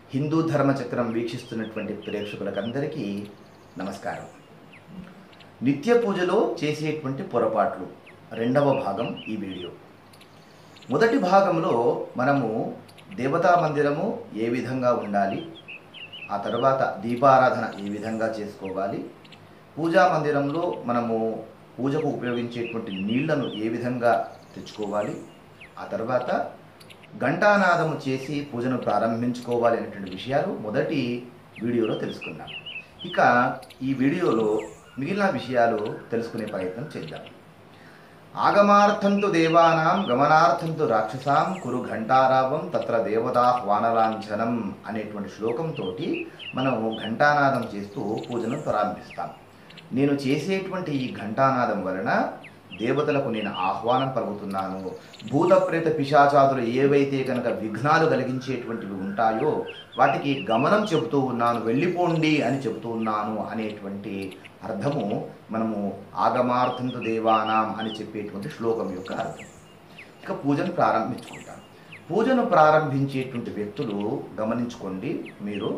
హిందూ ధర్మచక్రం వీక్షిస్తున్నటువంటి ప్రేక్షకులకందరికీ నమస్కారం. నిత్య పూజలో చేసేటువంటి పొరపాట్లు రెండవ భాగం ఈ వీడియో. మొదటి భాగంలో మనము దేవతా మందిరము ఏ విధంగా ఉండాలి, ఆ తర్వాత దీపారాధన ఏ విధంగా చేసుకోవాలి, పూజా మందిరంలో మనము పూజకు ఉపయోగించేటువంటి నీళ్లను ఏ విధంగా తెచ్చుకోవాలి, ఆ తర్వాత ఘంటానాదము చేసి పూజను ప్రారంభించుకోవాలి అనేటువంటి విషయాలు మొదటి వీడియోలో తెలుసుకున్నాం. ఇక ఈ వీడియోలో మిగిలిన విషయాలు తెలుసుకునే ప్రయత్నం చేద్దాం. ఆగమార్థంతు దేవానాం గమనార్థంతు రాక్షసాం కురు ఘంటారావం తత్ర దేవతాహ్వానలాంఛనం అనేటువంటి శ్లోకంతో మనము ఘంటానాదం చేస్తూ పూజను ప్రారంభిస్తాం. నేను చేసేటువంటి ఈ ఘంటానాదం వలన దేవతలకు నేను ఆహ్వానం పలుకుతున్నాను. భూత ప్రేత పిశాచాదులు ఏవైతే కనుక విఘ్నాలు కలిగించేటువంటివి ఉంటాయో వాటికి గమనం చెబుతూ ఉన్నాను, వెళ్ళిపోండి అని చెబుతూ ఉన్నాను అనేటువంటి అర్థము మనము ఆగమార్థంతు దేవానాం అని చెప్పేటువంటి శ్లోకం యొక్క అర్థం. ఇక పూజను ప్రారంభించుకుంటాం. పూజను ప్రారంభించేటువంటి వ్యక్తులు గమనించుకోండి, మీరు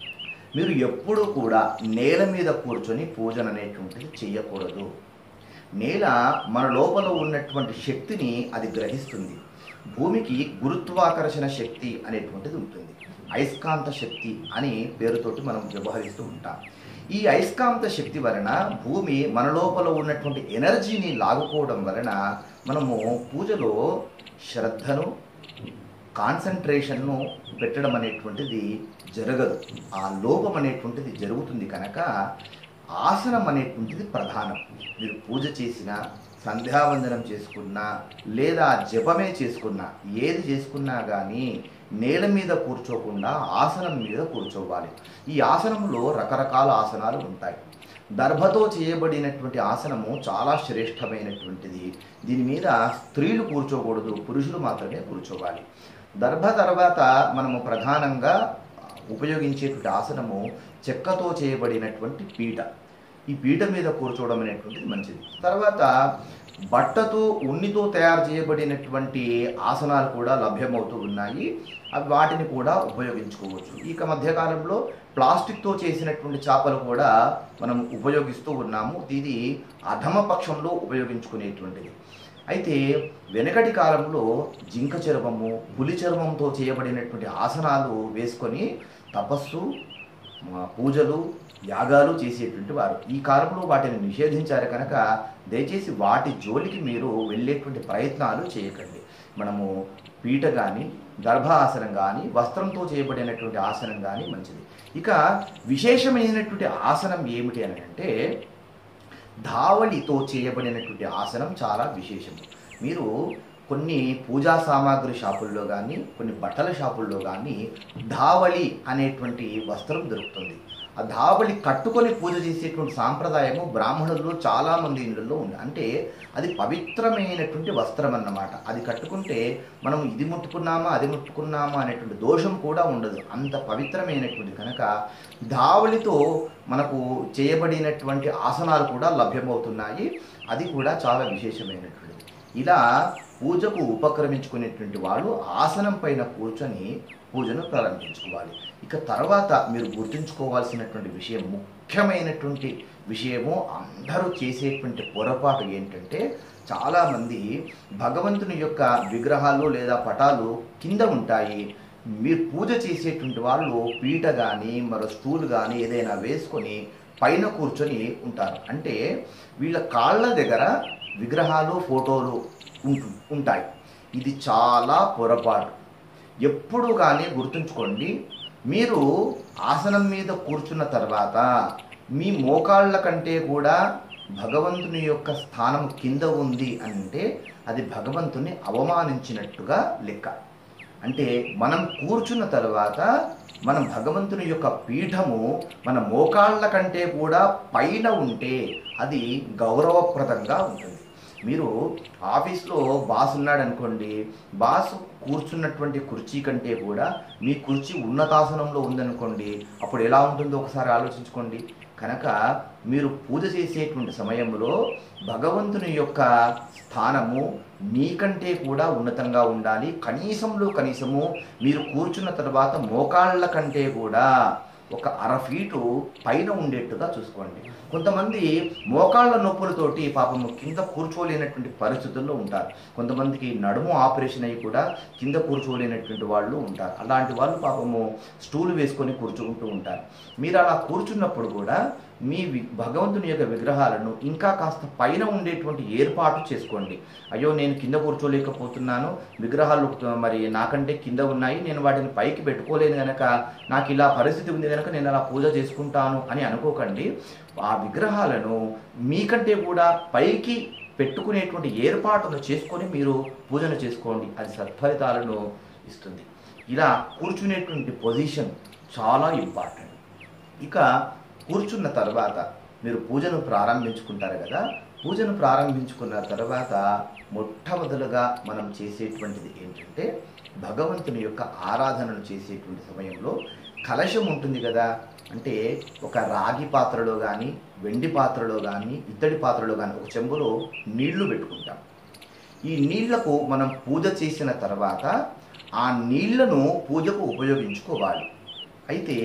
ఎప్పుడూ కూడా నేల మీద కూర్చొని పూజన అనేటువంటిది చేయకూడదు. నేల మన లోపల ఉన్నటువంటి శక్తిని అది గ్రహిస్తుంది. భూమికి గురుత్వాకర్షణ శక్తి అనేటువంటిది ఉంటుంది. అయస్కాంత శక్తి అని పేరుతోటి మనం వ్యవహరిస్తూ ఉంటాం. ఈ అయస్కాంత శక్తి వలన భూమి మన లోపల ఉన్నటువంటి ఎనర్జీని లాగుకోవడం వలన మనము పూజలో శ్రద్ధను, కాన్సన్ట్రేషన్ను పెట్టడం అనేటువంటిది జరగదు. ఆ లోపం అనేటువంటిది జరుగుతుంది. కనుక ఆసనం అనేటువంటిది ప్రధానం. మీరు పూజ చేసినా, సంధ్యావందనం చేసుకున్నా, లేదా జపమే చేసుకున్నా, ఏది చేసుకున్నా కానీ నేల మీద కూర్చోకుండా ఆసనం మీద కూర్చోవాలి. ఈ ఆసనంలో రకరకాల ఆసనాలు ఉంటాయి. దర్భతో చేయబడినటువంటి ఆసనము చాలా శ్రేష్టమైనటువంటిది. దీని మీద స్త్రీలు కూర్చోకూడదు, పురుషులు మాత్రమే కూర్చోవాలి. దర్భ తర్వాత మనము ప్రధానంగా ఉపయోగించేటువంటి ఆసనము చెక్కతో చేయబడినటువంటి పీట. ఈ పీట మీద కూర్చోవడం అనేటువంటిది మంచిది. తర్వాత బట్టతో, ఉన్నితో తయారు చేయబడినటువంటి ఆసనాలు కూడా లభ్యమవుతూ ఉన్నాయి. అవి వాటిని కూడా ఉపయోగించుకోవచ్చు. ఇక మధ్యకాలంలో ప్లాస్టిక్తో చేసినటువంటి చాపలు కూడా మనం ఉపయోగిస్తూ ఉన్నాము. ఇది అధమ పక్షంలో ఉపయోగించుకునేటువంటిది. అయితే వెనకటి కాలంలో జింక చర్మము, పులి చర్మంతో చేయబడినటువంటి ఆసనాలు వేసుకొని తపస్సు, పూజలు, యాగాలు చేసేటువంటి వారు. ఈ కాలంలో వాటిని నిషేధించారు కనుక దయచేసి వాటి జోలికి మీరు వెళ్ళేటువంటి ప్రయత్నాలు చేయకండి. మనము పీట కానీ, గర్భ ఆసనం కానీ, వస్త్రంతో చేయబడినటువంటి ఆసనం కానీ మంచిది. ఇక విశేషమైనటువంటి ఆసనం ఏమిటి అని అంటే ధావళితో చేయబడినటువంటి ఆసనం చాలా విశేషం. మీరు కొన్ని పూజా సామాగ్రి షాపుల్లో కానీ, కొన్ని బట్టల షాపుల్లో కానీ ధావళి అనేటువంటి వస్త్రం దొరుకుతుంది. ఆ ధావళి కట్టుకొని పూజ చేసేటువంటి సాంప్రదాయము బ్రాహ్మణుల్లో చాలామంది ఇళ్ళల్లో ఉంది. అంటే అది పవిత్రమైనటువంటి వస్త్రం అన్నమాట. అది కట్టుకుంటే మనం ఇది ముట్టుకున్నామా, అది ముట్టుకున్నామా అనేటువంటి దోషం కూడా ఉండదు. అంత పవిత్రమైనటువంటి కనుక ధావళితో మనకు చేయబడినటువంటి ఆసనాలు కూడా లభ్యమవుతున్నాయి. అది కూడా చాలా విశేషమైనటువంటిది. ఇలా పూజకు ఉపక్రమించుకునేటువంటి వాళ్ళు ఆసనం పైన కూర్చొని పూజను ప్రారంభించుకోవాలి. ఇక తర్వాత మీరు గుర్తుంచుకోవాల్సినటువంటి విషయం, ముఖ్యమైనటువంటి విషయము, అందరూ చేసేటువంటి పొరపాటు ఏంటంటే చాలామంది భగవంతుని యొక్క విగ్రహాలు లేదా పటాలు కింద ఉంటాయి. మీరు పూజ చేసేటువంటి వాళ్ళు పీట కానీ మరో స్టూల్ కానీ ఏదైనా వేసుకొని పైన కూర్చొని ఉంటారు. అంటే వీళ్ళ కాళ్ళ దగ్గర విగ్రహాలు, ఫోటోలు ఉంటాయి. ఇది చాలా పొరపాటు. ఎప్పుడు కానీ గుర్తుంచుకోండి, మీరు ఆసనం మీద కూర్చున్న తర్వాత మీ మోకాళ్ళ కంటే కూడా భగవంతుని యొక్క స్థానం కింద ఉంది అంటే అది భగవంతుని అవమానించినట్టుగా లెక్క. అంటే మనం కూర్చున్న తర్వాత మనం భగవంతుని యొక్క పీఠము మన మోకాళ్ళ కంటే కూడా పైన ఉంటే అది గౌరవప్రదంగా ఉంటుంది. మీరు ఆఫీస్లో బాస్ ఉన్నాడు అనుకోండి, బాస్ కూర్చున్నటువంటి కుర్చీ కంటే కూడా మీ కుర్చీ ఉన్నతాసనంలో ఉందనుకోండి, అప్పుడు ఎలా ఉంటుందో ఒకసారి ఆలోచించుకోండి. కనుక మీరు పూజ చేసేటువంటి సమయంలో భగవంతుని యొక్క స్థానము మీకంటే కూడా ఉన్నతంగా ఉండాలి. కనీసంలో కనీసము మీరు కూర్చున్న తర్వాత మోకాళ్ళ కంటే కూడా ఒక 1/2 ఫీటు పైన ఉండేట్టుగా చూసుకోండి. కొంతమంది మోకాళ్ళ నొప్పులతోటి పాపము కింద కూర్చోలేనటువంటి పరిస్థితుల్లో ఉంటారు. కొంతమందికి నడుము ఆపరేషన్ అయ్యి కూడా కింద కూర్చోలేనటువంటి వాళ్ళు ఉంటారు. అలాంటి వాళ్ళు పాపము స్టూల్ వేసుకొని కూర్చుంటూ ఉంటారు. మీరు అలా కూర్చున్నప్పుడు కూడా మీ భగవంతుని యొక్క విగ్రహాలను ఇంకా కాస్త పైన ఉండేటువంటి ఏర్పాటు చేసుకోండి. అయ్యో నేను కింద కూర్చోలేకపోతున్నాను, విగ్రహాలు మరి నాకంటే కింద ఉన్నాయి, నేను వాటిని పైకి పెట్టుకోలేను కనుక నాకు ఇలా పరిస్థితి ఉంది కనుక నేను అలా పూజ చేసుకుంటాను అని అనుకోకండి. ఆ విగ్రహాలను మీకంటే కూడా పైకి పెట్టుకునేటువంటి ఏర్పాటును చేసుకొని మీరు పూజను చేసుకోండి. అది సత్ఫలితాలను ఇస్తుంది. ఇలా కూర్చునేటువంటి పొజిషన్ చాలా ఇంపార్టెంట్. ఇక కూర్చున్న తర్వాత మీరు పూజను ప్రారంభించుకుంటారు కదా. పూజను ప్రారంభించుకున్న తర్వాత మొట్టమొదలుగా మనం చేసేటువంటిది ఏంటంటే, భగవంతుని యొక్క ఆరాధనను చేసేటువంటి సమయంలో కలశం ఉంటుంది కదా, అంటే ఒక రాగి పాత్రలో కానీ వెండి పాత్రలో కానీ ఇత్తడి పాత్రలో కానీ ఒక చెంబులో నీళ్లు పెట్టుకుంటాం. ఈ నీళ్లకు మనం పూజ చేసిన తర్వాత ఆ నీళ్లను పూజకు ఉపయోగించుకోవాలి. అయితే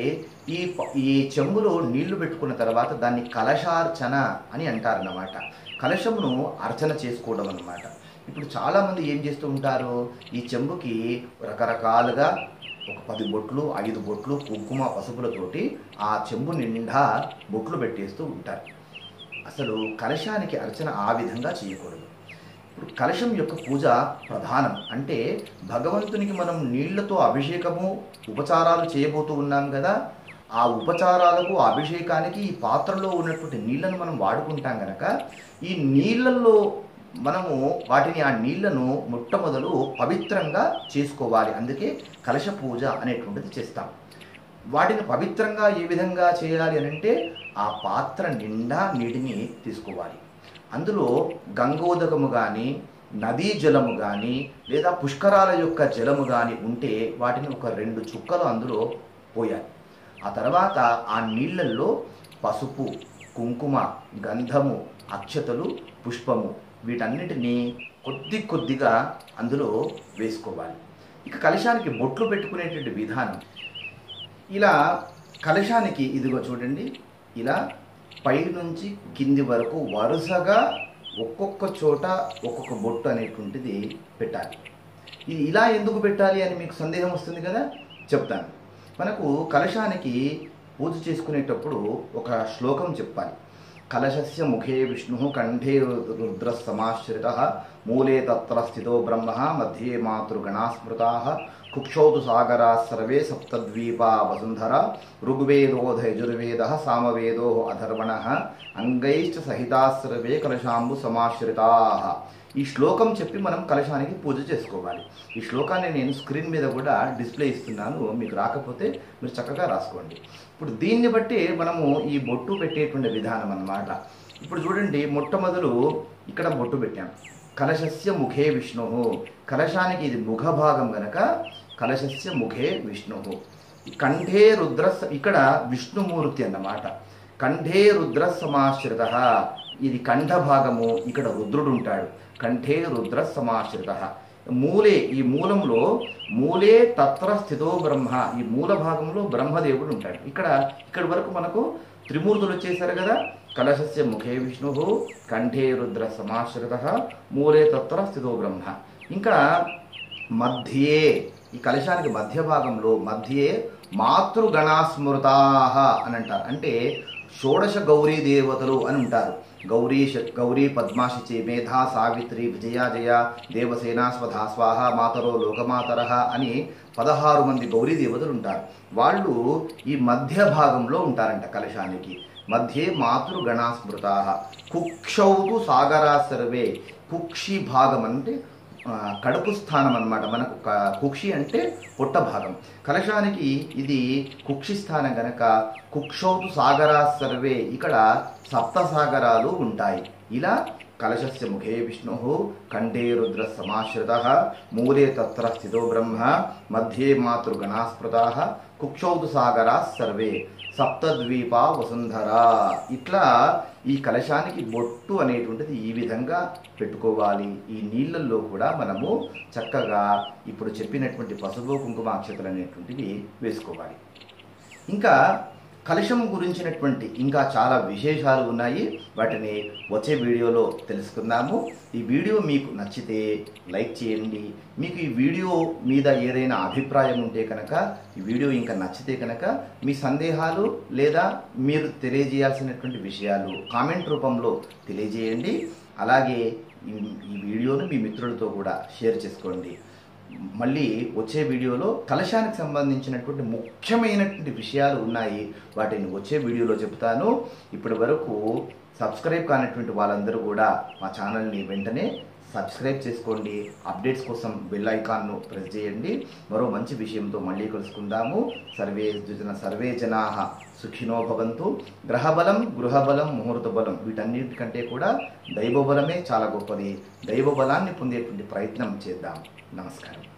ఈ చెంబులో నీళ్లు పెట్టుకున్న తర్వాత దాన్ని కలశార్చన అని అంటారన్నమాట. కలశమును అర్చన చేసుకోవడం అన్నమాట. ఇప్పుడు చాలామంది ఏం చేస్తూ ఉంటారు, ఈ చెంబుకి రకరకాలుగా ఒక 10 బొట్లు 5 బొట్లు కుంకుమ పసుపులతోటి ఆ చెంబు నిండా బొట్లు పెట్టేస్తూ ఉంటారు. అసలు కలశానికి అర్చన ఆ విధంగా చేయకూడదు. ఇప్పుడు కలశం యొక్క పూజ ప్రధానం. అంటే భగవంతునికి మనం నీళ్లతో అభిషేకము ఉపచారాలు చేయబోతూ ఉన్నాం కదా, ఆ ఉపచారాలకు అభిషేకానికి ఈ పాత్రలో ఉన్నటువంటి నీళ్లను మనం వాడుకుంటాం కనుక ఈ నీళ్లలో మనము ఆ నీళ్లను మొట్టమొదలు పవిత్రంగా చేసుకోవాలి. అందుకే కలశ పూజ అనేటువంటిది చేస్తాం. వాటిని పవిత్రంగా ఏ విధంగా చేయాలి అని అంటే, ఆ పాత్ర నిండా నీటిని తీసుకోవాలి. అందులో గంగోదకము కానీ నదీ జలము కానీ లేదా పుష్కరాల యొక్క జలము కానీ ఉంటే వాటిని ఒక 2 చుక్కలు అందులో పోయాలి. ఆ తర్వాత ఆ నీళ్ళల్లో పసుపు, కుంకుమ, గంధము, అక్షతలు, పుష్పము వీటన్నిటినీ కొద్దిగా అందులో వేసుకోవాలి. ఇక కలశానికి బొట్లు పెట్టుకునేటువంటి విధానం, ఇలా కలశానికి ఇదిగో చూడండి, ఇలా పై నుంచి కింది వరకు వరుసగా ఒక్కొక్క చోట ఒక్కొక్క బొట్టు అనేటువంటిది పెట్టాలి. ఇది ఇలా ఎందుకు పెట్టాలి అని మీకు సందేహం వస్తుంది కదా, చెప్తాను. మనకు కలశానికి పూజ చేసుకునేటప్పుడు ఒక శ్లోకం చెప్పాలి. కలశస్య ముఖే విష్ణు కంఠే రుద్ర సమాశ్రిత మూలే తత్ర స్థితో బ్రహ్మ మధ్యే మాతృగణా స్మృతా కుక్షౌతు సాగరా సర్వే సప్తద్వీపా వసుంధర ఋగ్వేదోధ యజుర్వేద సామవేదో అధర్వణ అంగైశ్చ సహితా సర్వే కలశాంబు సమాశ్రితా. ఈ శ్లోకం చెప్పి మనం కలశానికి పూజ చేసుకోవాలి. ఈ శ్లోకాన్ని నేను స్క్రీన్ మీద కూడా డిస్ప్లే ఇస్తున్నాను, మీకు రాకపోతే మీరు చక్కగా రాసుకోండి. ఇప్పుడు దీన్ని బట్టి మనము ఈ బొట్టు పెట్టేటువంటి విధానం అన్నమాట. ఇప్పుడు చూడండి, మొట్టమొదలు ఇక్కడ బొట్టు పెట్టాం. కలశస్య ముఖే విష్ణు, కలశానికి ఇది ముఖ భాగం గనక కలశస్య ముఖే విష్ణు. కంఠే రుద్ర, ఇక్కడ విష్ణుమూర్తి అన్నమాట. కంఠే రుద్ర సమాశ్రిత, ఇది కంఠ భాగము, ఇక్కడ రుద్రుడు ఉంటాడు. కంఠే రుద్ర సమాశ్రిత. మూలే, ఈ మూలంలో మూలే తత్ర స్థితో బ్రహ్మ, ఈ మూల భాగంలో బ్రహ్మదేవుడు ఉంటాడు. ఇక్కడి వరకు మనకు త్రిమూర్తులు వచ్చేసారు కదా. కలశస్య ముఖే విష్ణు కంఠే రుద్ర సమాశ్రిత మూలే తత్ర స్థితో బ్రహ్మ. ఇంకా మధ్యే, ఈ కలశానికి మధ్య భాగంలో మధ్యే మాతృగణాస్మృతా అని అంటారు. అంటే షోడశ గౌరీ దేవతలు అని ఉంటారు. గౌరీ పద్మాశిచి మేధా సావిత్రి విజయ జయ దేవసేన స్వధా స్వాహ మాతరో లోకమాతర అని 16 మంది గౌరీ దేవతలు ఉంటారు. వాళ్ళు ఈ మధ్య భాగంలో ఉంటారంట కలశానికి. మధ్యే మాతృగణాస్మృతా కుక్షౌతు సాగరా సర్వే. కుక్షి భాగం అంటే కడుపు స్థానం అన్నమాట. మనకు కుక్షి అంటే పొట్ట భాగం. కలశానికి ఇది కుక్షి స్థానం కనుక కుక్షౌతు సాగరా సర్వే, ఇక్కడ 7 సాగరాలు ఉంటాయి. ఇలా కలశస్య ముఖే విష్ణుః కంఠే రుద్ర సమాశ్రితః మూలే తత్ర స్థితో బ్రహ్మ మధ్యే మాతృగణాస్పృతాః కుక్షౌతు సాగరాः సర్వే సప్తద్వీపా వసుంధర. ఇట్లా ఈ కలశానికి బొట్టు అనేటువంటిది ఈ విధంగా పెట్టుకోవాలి. ఈ నీళ్ళల్లో కూడా మనము చక్కగా ఇప్పుడు చెప్పినటువంటి పసుపు కుంకుమ అక్షతలు అనేటువంటివి వేసుకోవాలి. ఇంకా కలశం గురించినటువంటి ఇంకా చాలా విశేషాలు ఉన్నాయి. వాటిని వచ్చే వీడియోలో తెలుసుకుందాము. ఈ వీడియో మీకు నచ్చితే లైక్ చేయండి. మీకు ఈ వీడియో మీద ఏదైనా అభిప్రాయం ఉంటే కనుక, ఈ వీడియో ఇంకా నచ్చితే కనుక మీ సందేహాలు లేదా మీరు తెలియజేయాల్సినటువంటి విషయాలు కామెంట్ రూపంలో తెలియజేయండి. అలాగే ఈ వీడియోను మీ మిత్రులతో కూడా షేర్ చేసుకోండి. మళ్ళీ వచ్చే వీడియోలో కలశానికి సంబంధించినటువంటి ముఖ్యమైనటువంటి విషయాలు ఉన్నాయి. వాటిని వచ్చే వీడియోలో చెప్తాను. ఇప్పటి వరకు సబ్స్క్రైబ్ కానటువంటి వాళ్ళందరూ కూడా మా ఛానల్ని వెంటనే సబ్స్క్రైబ్ చేసుకోండి. అప్డేట్స్ కోసం బెల్ ఐకాన్ను ప్రెస్ చేయండి. మరో మంచి విషయంతో మళ్ళీ కలుసుకుందాము. సర్వే జనాః సుఖినో భవంతు. గ్రహబలం, గృహబలం, ముహూర్త బలం వీటన్నిటికంటే కూడా దైవబలమే చాలా గొప్పది. దైవబలాన్ని పొందేటువంటి ప్రయత్నం చేద్దాం. నమస్కారం.